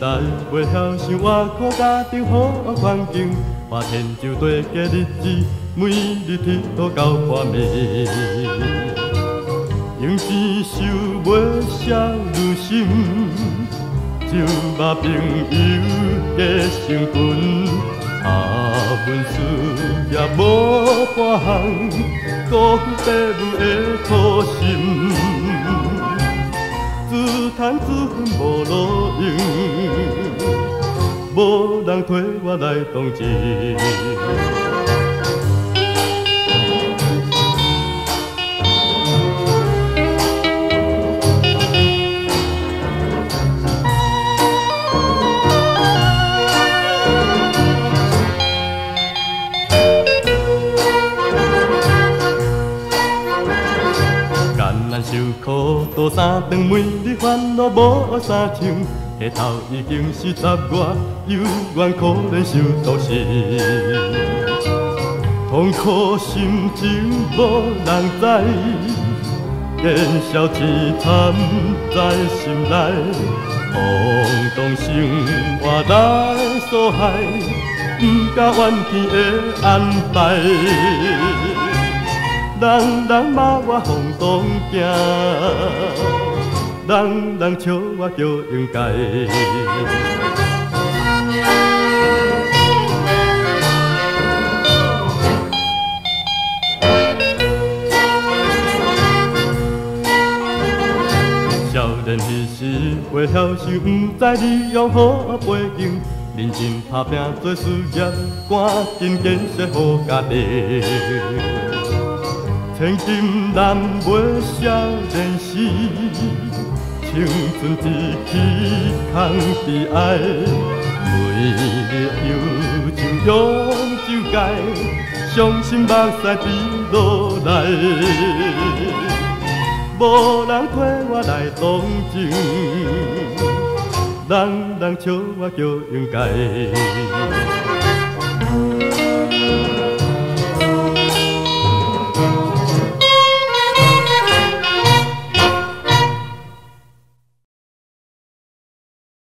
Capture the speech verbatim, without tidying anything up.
代，袂晓想活苦家庭好环境，花天酒地过日子，每日天都到半暝。用钱收买少女心，酒肉朋友加成群，下文事业无半项，辜负父母的苦心。自叹自恨无路用，无人替我来同情。受苦多三顿，每日烦恼无三像，下头已经是十外，犹原可怜受毒死。痛苦心情无人知，烟消钱惨在心内，轰动生活来所害，不敢怨天的安排。人人骂我放荡行，人人笑我叫应该。少年迄时袂晓想，不知利用好背景，认真打拼做事业，赶紧建设好家庭。千金难买少年时，青春一去空悲哀。每日忧愁用酒解，伤心目屎滴落来。无人替我来同情，人人笑我叫应该。